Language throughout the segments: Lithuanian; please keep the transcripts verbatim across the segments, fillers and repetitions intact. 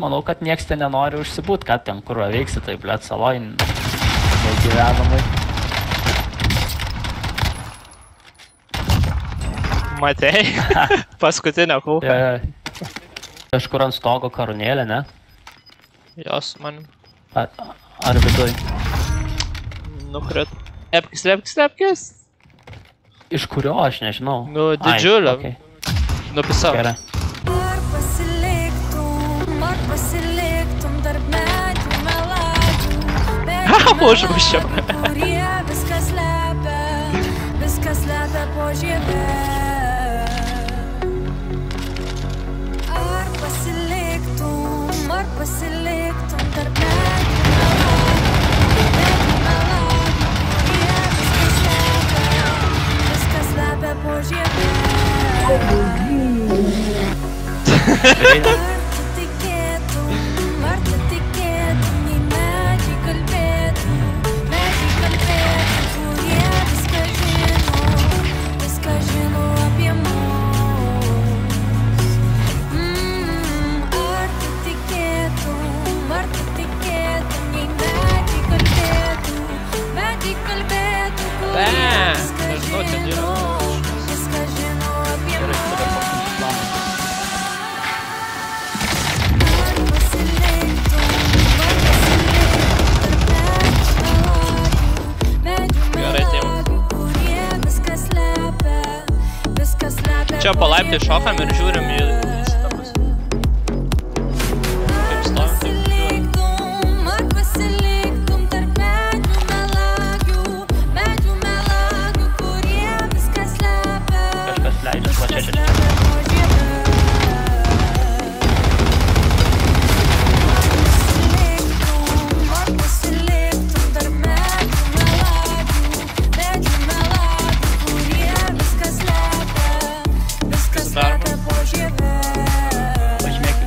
manau, kad nieks ten nenori užsibūt, kad ten kur veiksi, tai blėt saloj negyvenamai. Matei? Paskutinę kulką. Kažkur ant stogo karūnėlė, ne? Jos manim. Ar, ar viduj? Nukrit. Lepkis, lepkis, lepkis. Iš kurio aš nežinau. Nu, didžiulio. Okay. Nupisau. Gerai. Ar pasiliktum, ar pasiliktum tarp medžių melagių. Ha, užmušiau. Kurie viskas slepia, viskas slepia po žieve. Ar pasiliktum, ar pasiliktum tarp medžių melagių. Medžių melagių, kurie viskas slepia, viskas slepia po žieve. Ar tu tikėtum, ar tu tikėtum, nei medžiai kalbėtų, medžiai kalbėtų, kurie viską žino, viską žino apie mus. Mm, ar tu tikėtum, ar tu tikėtum, nei medžiai kalbėtų, medžiai kalbėtų, kurie viską žino, viską žino apie mus. Čia palaiptai šokam ir žiūrim į įstabus. Kaip stovim, taip žiūrim. Ar pasiliktum tarp medžių melagių, medžių melagių, kurie viską slepia. Kažkas leidžia, va čia, čia, čia. Ar pasiliktum tarp medžių melagių, medžių melagių, kurie viską slepia. Viskas slepia po žieve. Pažymėkit.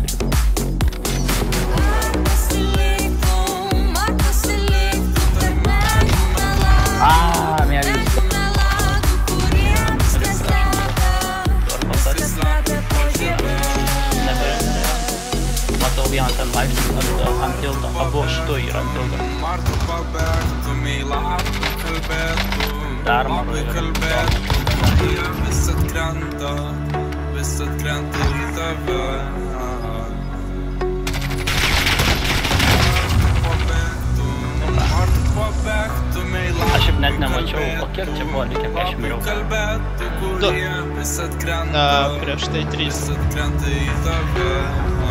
Ar pasiliktum, ar pasiliktum tarp medžių melagių, A, mėgis. medžių melagių, kurie viskas slepia. Viskas slepia po žieve. Matau vieną ten vaikštį ant tilto. Abu šitų yra ant tilto. Dar maro yra. Aš šiaip net nemačiau, o kiek čia buvo, likę kai aš miriau. Du. Na, prieš tai trys.